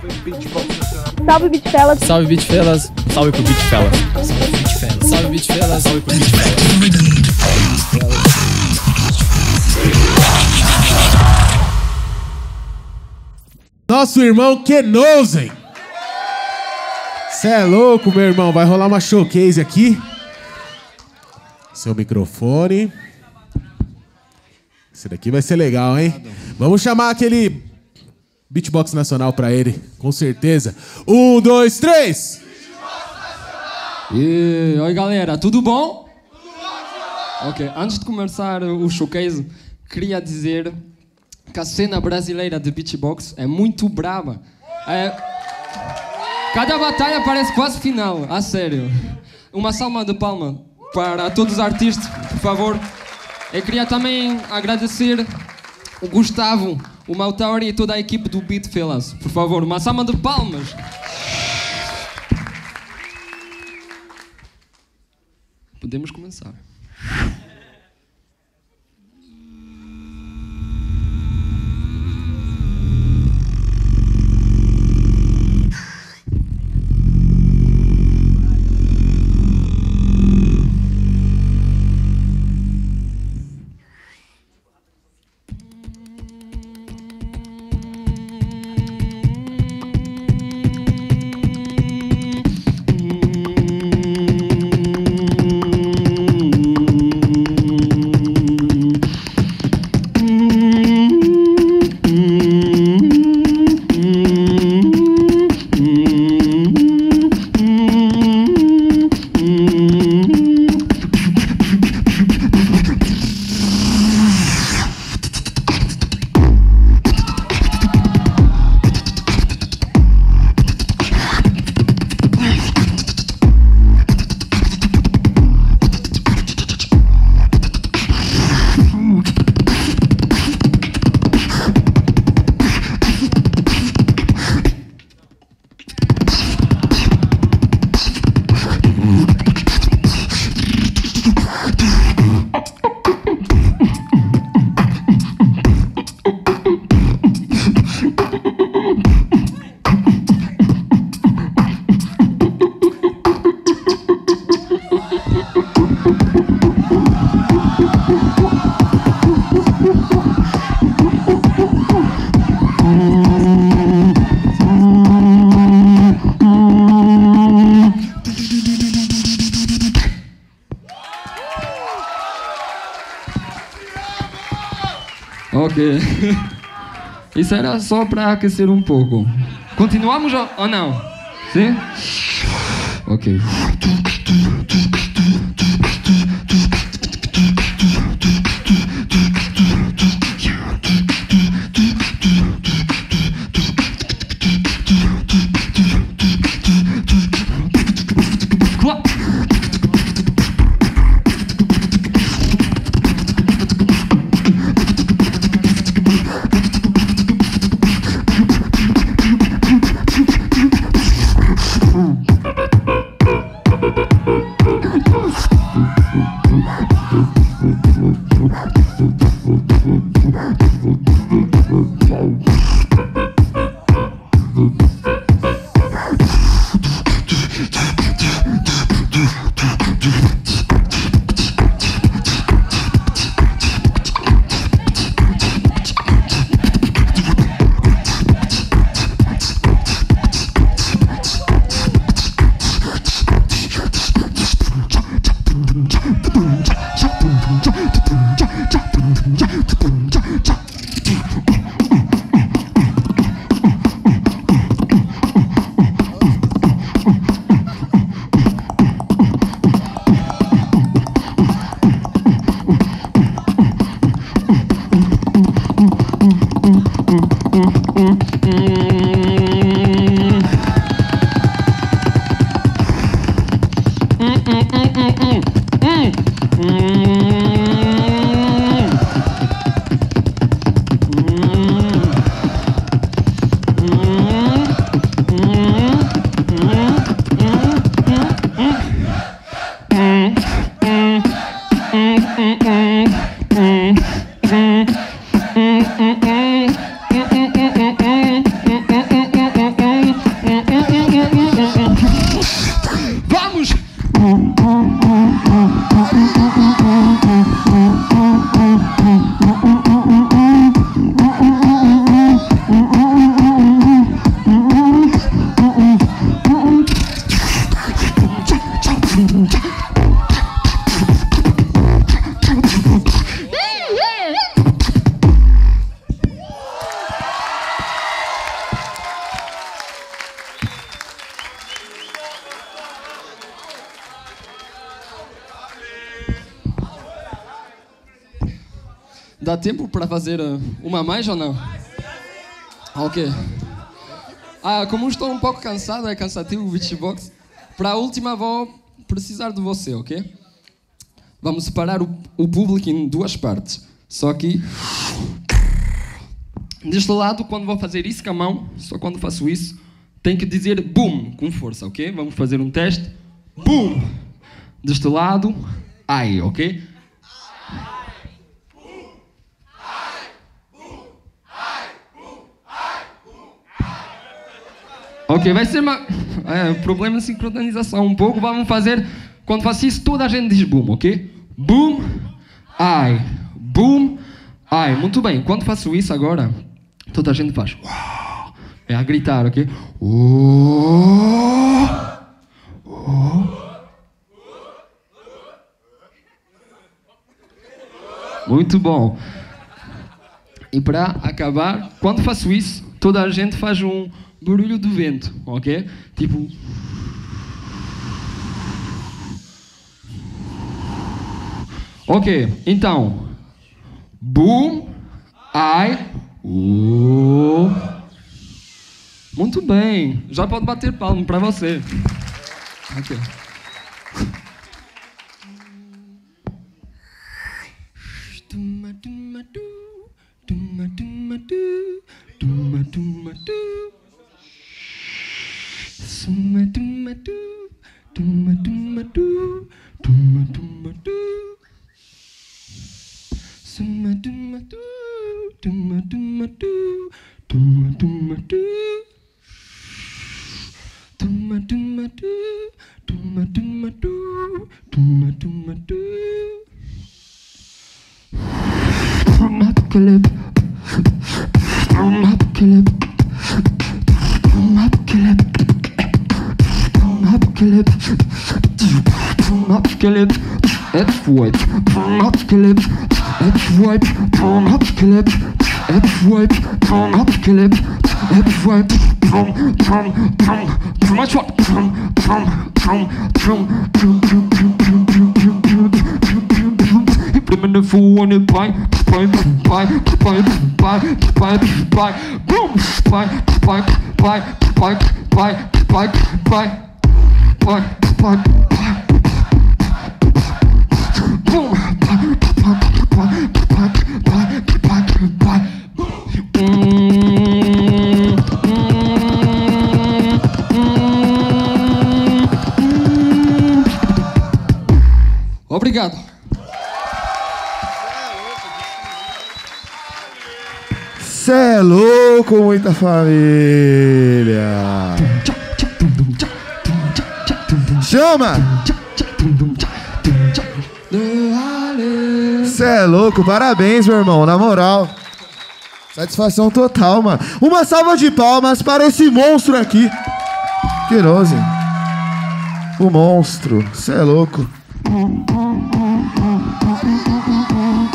Salve Beach Fellas. Salve Beach Fellas. Salve pro Beach Fellas. Salve Beach Fellas. Salve Beach Fellas. Salve pro Beach Fellas. Nosso irmão Kenozen. Cê é louco, meu irmão. Vai rolar uma showcase aqui. Seu microfone. Esse daqui vai ser legal, hein? Vamos chamar aquele beatbox nacional pra ele, com certeza. 1, 2, 3! E oi galera, tudo bom? Ok, antes de começar o showcase, queria dizer que a cena brasileira de beatbox é muito braba. Cada batalha parece quase final, a sério. Uma salva de palma para todos os artistas, por favor. Eu queria também agradecer o Gustavo, o Mautauri e toda a equipe do Beat Fellas. Por favor, uma salva de palmas. Podemos começar. Ok. Isso era só para aquecer um pouco. Continuamos ou não? Sim? Ok. Dá tempo para fazer uma mais ou não? Ok. Como estou um pouco cansado, é cansativo o beatbox. Para a última vou precisar de você, ok? Vamos separar o público em duas partes. Só que... Deste lado, quando vou fazer isso com a mão, só quando faço isso, tem que dizer boom, com força, ok? Vamos fazer um teste. Boom! Deste lado, ai, ok? Ok, vai ser problema de sincronização um pouco. Vamos fazer, quando faço isso, toda a gente diz boom, ok? Boom, ai, boom, ai. Muito bem, quando faço isso agora, toda a gente faz uau. É a gritar, ok? Oh, oh. Muito bom. E para acabar, quando faço isso, toda a gente faz um barulho do vento, ok? Tipo... Ok, então... Boom, ai, Muito bem, já pode bater palma para você. Ok. Obrigado. Cê é louco, muita família. Chama! Cê é louco, parabéns, meu irmão, na moral. Satisfação total, mano. Uma salva de palmas para esse monstro aqui. Queiroz. O monstro, cê é louco.